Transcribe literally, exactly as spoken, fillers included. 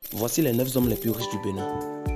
Voici les neuf hommes les plus riches du Bénin.